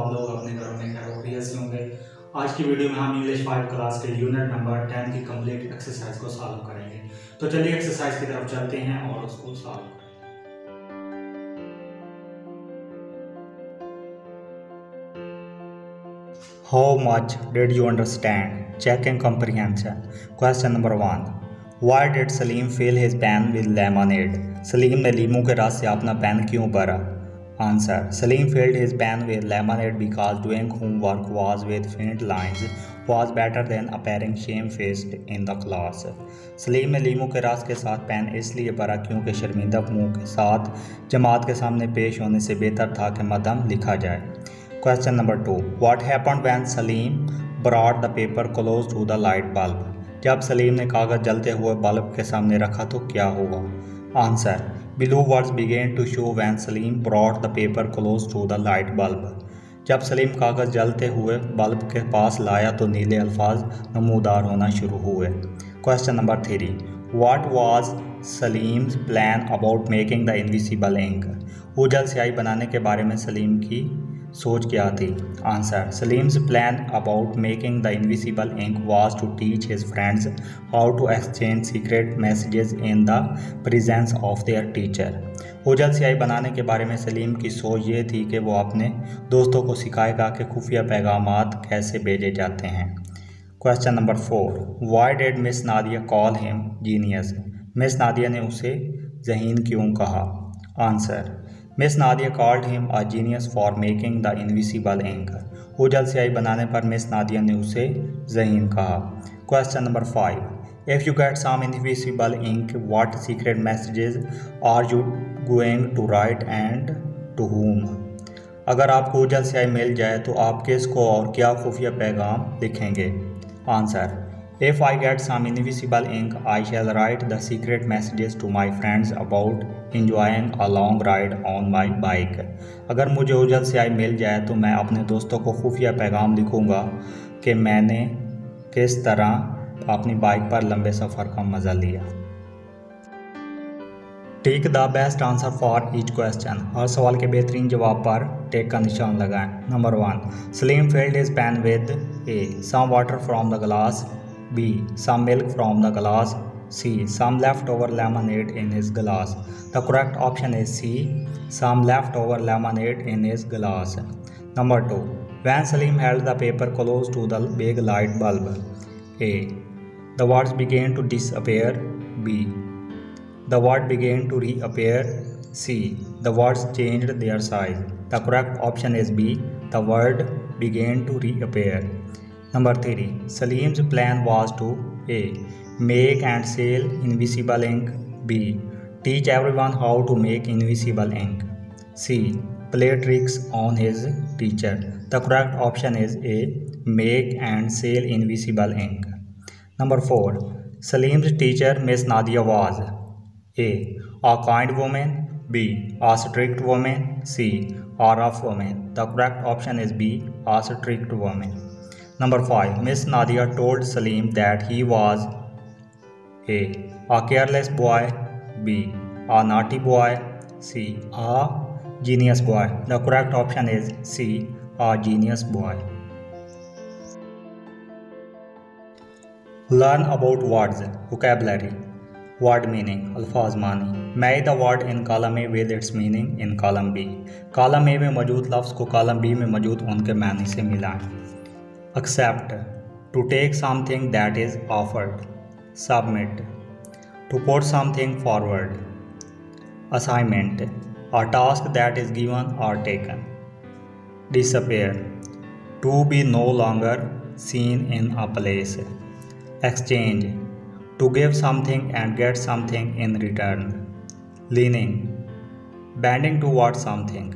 आप लोग अपने घरों में खैरियत से होंगे। आज की वीडियो में हम इंग्लिश 5 क्लास के यूनिट नंबर 10 की कंप्लीट एक्सरसाइज को सॉल्व करेंगे। तो चलिए एक्सरसाइज की तरफ चलते हैं और उसको सॉल्व करें। How much did you understand? Checking comprehension. Question number 1. Why did Salim fill his pen with lemonade? Salim ने लीमू के रस से अपना पेन क्यों भरा? Answer. Salim filled his pen with lemonade because doing homework was with faint lines was better than appearing shamefaced in the class. Salim ने लीमू के रस के साथ पेन इसलिए भरा क्योंकि शर्मिंदा मुंह के साथ जमात के सामने पेश होने से बेहतर था कि मदम लिखा जाए। Question number 2. What happened when Salim brought the paper close to the light bulb? जब सलीम ने कागज़ जलते हुए बल्ब के सामने रखा तो क्या हुआ? Answer. Blue words began to show when Salim brought the paper close to the light bulb. जब सलीम कागज़ जलते हुए बल्ब के पास लाया तो नीले अल्फाज नमूदार होना शुरू हुए। Question number 3. What was Salim's plan about making the invisible ink? उजल स्याही बनाने के बारे में सलीम की सोच क्या थी? Answer. Salim's plan about making the invisible ink was to teach his friends how to exchange secret messages in the presence of their teacher. उजल स्याही बनाने के बारे में सलीम की सोच ये थी कि वो अपने दोस्तों को सिखाएगा कि खुफिया पैगामात कैसे भेजे जाते हैं। Question number 4. Why did Miss Nadia call him genius? Miss Nadia ने उसे ज़हीन क्यों कहा? Answer. Miss Nadia called him a genius for making the invisible ink. उजल स्याही बनाने पर मिस नादिया ने उसे ज़हीन कहा। Question number 5. If you get some invisible ink, what secret messages are you going to write and to whom? अगर आपको उजल स्याही मिल जाए तो आप किसको और क्या खुफिया पैगाम लिखेंगे? Answer. If I get some invisible ink, I shall write the secret messages to my friends about enjoying a long ride on my bike. अगर मुझे उजल स्याही मिल जाए तो मैं अपने दोस्तों को खुफिया पैगाम लिखूँगा कि मैंने किस तरह अपनी बाइक पर लंबे सफ़र का मज़ा लिया। Tick the best answer for each question. हर सवाल के बेहतरीन जवाब पर टिक का निशान लगाएं. Number 1. Salim filled his pen with A. some water from the glass. B. some milk from the glass. C. some leftover lemonade in his glass. The correct option is C. some leftover lemonade in his glass. Number 2. When Salim held the paper close to the big light bulb. A. the words began to disappear. B. the word began to reappear. C. the words changed their size. The correct option is B. the word began to reappear. Number 3. Salim's plan was to A. make and sell invisible ink. B. teach everyone how to make invisible ink. C. play tricks on his teacher. The correct option is A. make and sell invisible ink. Number 4. Salim's teacher Miss Nadia was A. a kind woman. B. a strict woman. C. a rough woman. The correct option is B. a strict woman. Number 5. Miss Nadia told Salim that he was A. a careless boy. B. a naughty boy. C. a genius boy. The correct option is C. a genius boy. Learn about words. Vocabulary. Word meaning. अल्फाज मानी. Match the word in column A with its meaning in column B. Column A में मौजूद लफ्ज़ को column B में मौजूद उनके मानी से मिलाएं. Accept. To take something that is offered. Submit. To put something forward. Assignment. A task that is given or taken. Disappear. To be no longer seen in a place. Exchange. To give something and get something in return. Leaning. Bending towards something.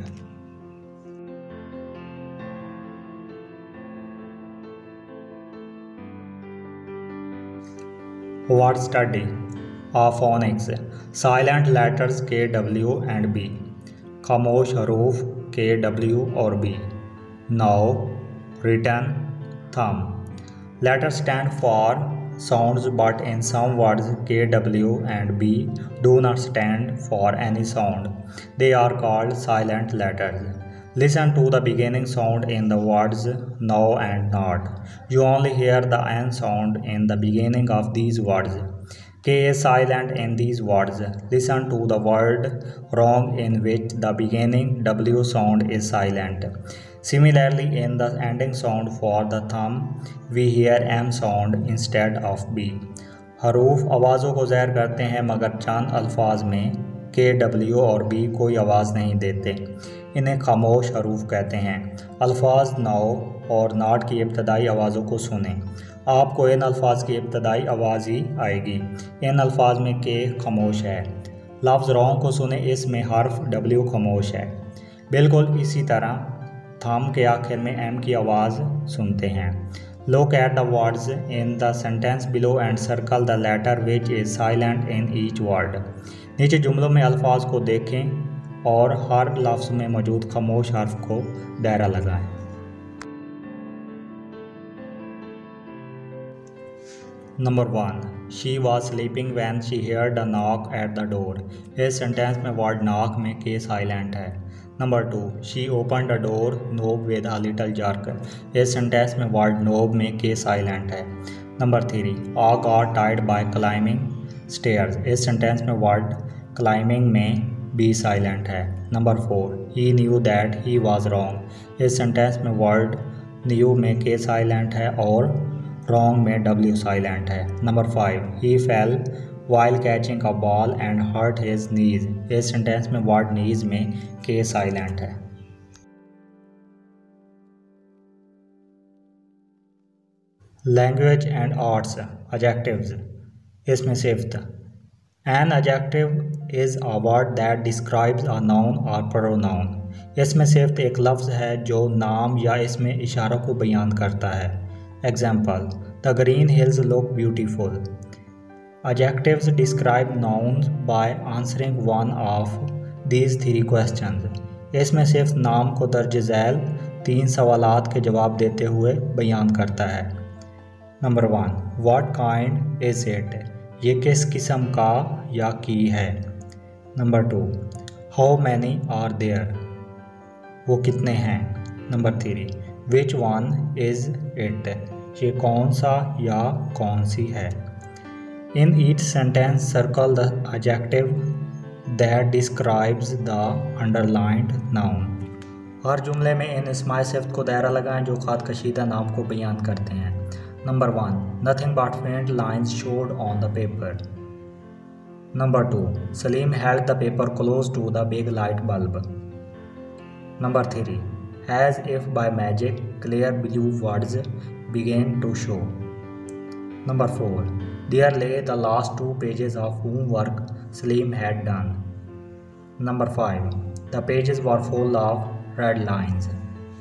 Word study. Phonics. Silent letters K, W and B. खामोश हरूफ K, W और B. Now. Written. Thumb. Letters stand for sounds but in some words K, W and B do not stand for any sound. They are called silent letters. Listen to the beginning sound in the words now and not. You only hear the n sound in the beginning of these words. K is silent in these words. Listen to the word wrong in which the beginning W sound is silent. Similarly, in the ending sound for the thumb, we hear M sound instead of B. हरूफ आवाज़ों को ज़ाहिर करते हैं मगर चंद अल्फाज में के, डब्ल्यू और बी कोई आवाज़ नहीं देते। इन्हें खामोश हरूफ कहते हैं। अल्फाज नाउ और नाट की इब्तदाई आवाज़ों को सुनें। आपको इन अल्फाज की इब्तदाई आवाज़ ही आएगी। इन अल्फाज में के खामोश है। लफ्ज़ रॉन्ग को सुने, इसमें हर्फ डब्ल्यू खामोश है। बिल्कुल इसी तरह थंब के आखिर में एम की आवाज़ सुनते हैं। Look at the words in the sentence below and circle the letter which is silent in each word. नीचे जुमलों में अल्फाज को देखें और हर लफ्ज़ में मौजूद खामोश हर्फ को दायरा लगाएं। Number 1, She was sleeping when she heard a knock at the door. इस सेंटेंस में वर्ड नॉक में के साइलेंट है। Number 2, She opened the door knob with a little jerk. इस सेंटेंस में वर्ड नोब में के साइलेंट है। Number 3, I got tired by climbing stairs. इस sentence में वर्ड climbing में बी साइलेंट है। Number 4, He knew that he was wrong. इस sentence में वर्ड knew में के साइलेंट है और wrong में W साइलेंट है। Number 5, He fell while catching a ball and hurt his knees. इस सेंटेंस में वर्ड knees में के साइलेंट है। Language and arts adjectives. इसमें सिफ्त। An adjective is a word that describes a noun or pronoun. इसमें सिफ्त एक लफ्ज़ है जो नाम या इसमें इशारा को बयान करता है। Example, The green hills look beautiful. Adjectives describe nouns by answering one of these 3 questions. इसमें सिर्फ नाम को दर्ज झैल 3 सवालात के जवाब देते हुए बयान करता है। Number 1, What kind is it? ये किस किस्म का या की है। Number 2, How many are there? वो कितने हैं। Number 3, Which one is it? ये कौन सा या कौन सी है। In each sentence, circle the adjective that describes the underlined noun. हर जुमले में इन इस्माए सिफ्त को दायरा लगाएं जो खाद कशीदा नाम को बयान करते हैं। Number 1, Nothing but faint lines showed on the paper. Number 2, Salim held the paper close to the big light bulb. Number 3, As if by magic, clear blue words began to show. Number 4, There lay the last 2 pages of homework Salim had done. Number 5, The pages were full of red lines.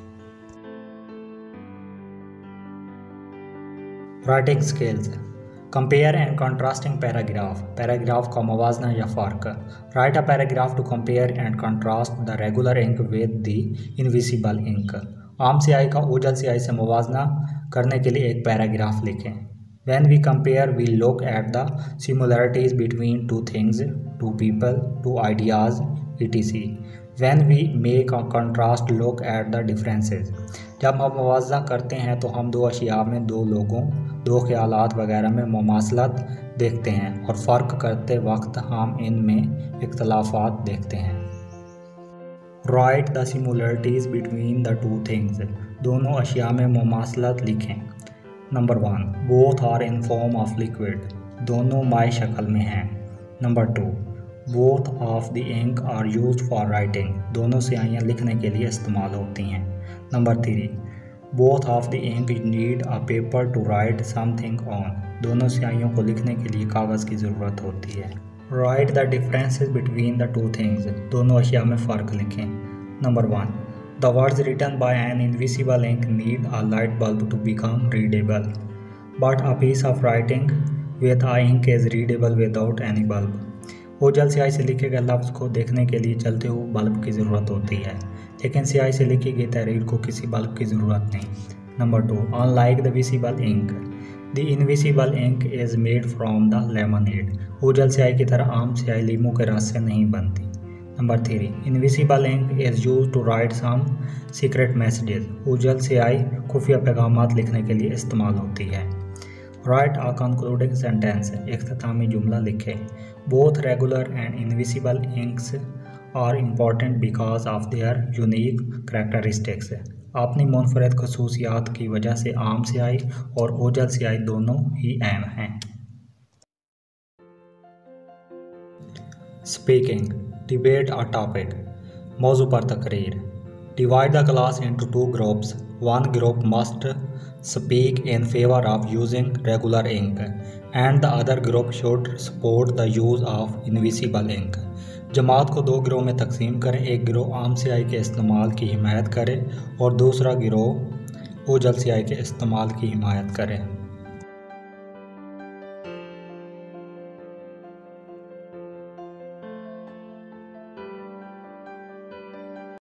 Writing skills. Compare and contrasting paragraph. Paragraph का मवाजना या फ़र्क. Write a paragraph to compare and contrast the regular ink with the invisible ink. आम स्याही का ओझल स्याही से मवाजना करने के लिए एक पैराग्राफ लिखें। When we compare, we look at the similarities between 2 things, 2 people, 2 ideas, etc. When we make a contrast, look at the differences. जब हम मवाजना करते हैं तो हम 2 अशिया में 2 लोगों, 2 ख्यालात वगैरह में मुमासलत देखते हैं और फ़र्क करते वक्त हम इनमें इख्तलाफात देखते हैं। Write the similarities between the 2 things. दोनों अशिया में मुमासलत लिखें। Number 1, Both are in form of liquid. दोनों माई शक्ल में हैं। Number 2, Both of the ink are used for writing. दोनों स्याहियाँ लिखने के लिए इस्तेमाल होती हैं। Number 3, Both of the ink need a paper to write something on. दोनों स्याहियों को लिखने के लिए कागज़ की ज़रूरत होती है। Write the differences between the 2 things. दोनों अशिया में फ़र्क लिखें। Number 1, The words written by an invisible ink need a light bulb to become readable, but a piece of writing with a ink is readable without any bulb. ओझल स्याही से लिखे गए लफ्ज़ को देखने के लिए चलते हुए बल्ब की ज़रूरत होती है, लेकिन स्याही से लिखी गई तहरीर को किसी बल्ब की ज़रूरत नहीं। Number 2, Unlike the visible ink, the invisible ink is made from the lemonade. ओझल स्याही की तरह आम स्याही लीमू के रस से नहीं बनती। Number 3, invisible ink is use to write some secret messages. उजल स्याही खुफिया पैगामात लिखने के लिए इस्तेमाल होती है। राइट आ कंक्लूडिंग सेंटेंस, इख्तितामी जुमला लिखे। Both regular and invisible inks are important because of their unique characteristics. अपनी मुनफरद खसूसियात की वजह से आम स्याही और ओझल स्याही दोनों ही अहम हैं। स्पीकिंग, डिबेट और टॉपिक। मौजू पर तकरीर। Divide the class into 2 groups. One group must speak in favour of using regular ink and the other group should support the use of invisible ink. जमात को 2 गिरोह में तकसीम करें। एक गिरोह आम स्याही के इस्तेमाल की हिमायत करे और दूसरा गिरोह ओझल स्याही के इस्तेमाल की हिमायत करे।